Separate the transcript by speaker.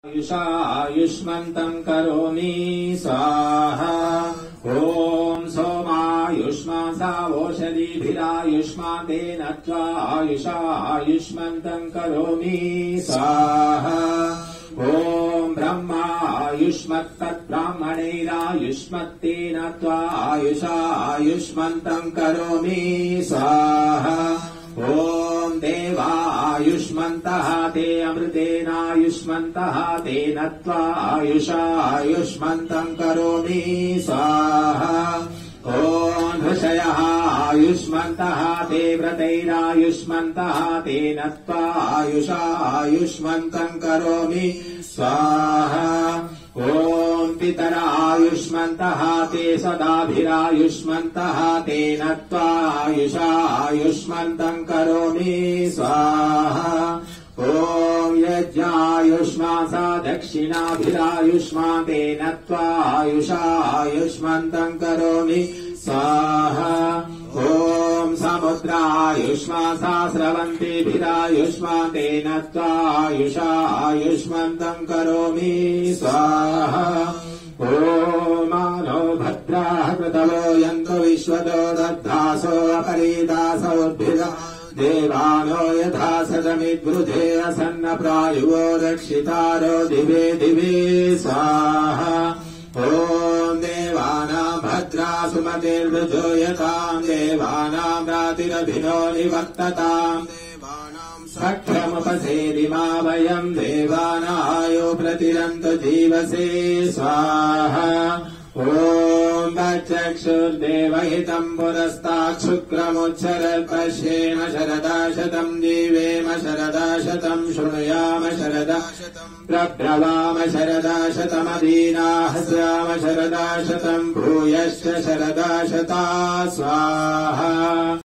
Speaker 1: आयुष्मन्तम् करोमि स्वाहा। ॐ सोमायुष्मासावोषधीभिरायुष्मान् तेन त्वा आयुष्मन्तम् करोमि स्वाहा। ॐ ब्रह्मायुष्मत्तद्ब्राह्मणैरायुष्मत्तेन त्वा आयुष्मन्तम् करोमि स्वाहा। ॐ देवायुष्मन्तः ते अमृतेनायुष्मन्तः तेन त्वा आयुष्मन्तम् करोमि स्वाहा। ॐ ऋषयः आयुष्मन्तः ते व्रतैरायुष्मन्तः तेन त्वा आयुष्मन्तम् करोमि स्वाहा। ॐ पितरायुष्मन्तः ते सदाभिरायुष्मन्तः तेन त्वा आयुष्मन्तम् करोमि स्वाहा। ॐ यज्ञायुष्मासा दक्षिणाभिरायुष्मान् तेन त्वा आयुष्मन्तम् करोमि स्वाहा। ॐ समुद्रायुष्मासा स्रवन्तीभिरायुष्मान् तेन त्वा आयुष्मन्तम् करोमि स्वाहा। ॐ मानो भद्राः कृतवो यन्तु विश्वतो दद्धासो अपरीदासो उद्भिदा देवानो यथा सदमिद्वृधे असन्न प्रायुवो रक्षितारो दिवे दिवे स्वाहा। ॐ देवानाम् भद्रा सुमतिर्वृजो यताम् देवानाम् रातिरभिनो निवर्तताम् सख्यमुपसेदिमा वयम् देवानायो प्रतिरन्तु जीवसे स्वाहा। ॐ चक्षुर्देवहितम् पुरस्तात् शुक्रमुच्चरपश्येम शरदा शतम् जीवेम शरदा शतम् शृणुयाम शरदा प्रब्रवाम शरदा शतमदीनाः स्याम शरदा शतम् भूयश्च शरदा शता स्वाहा।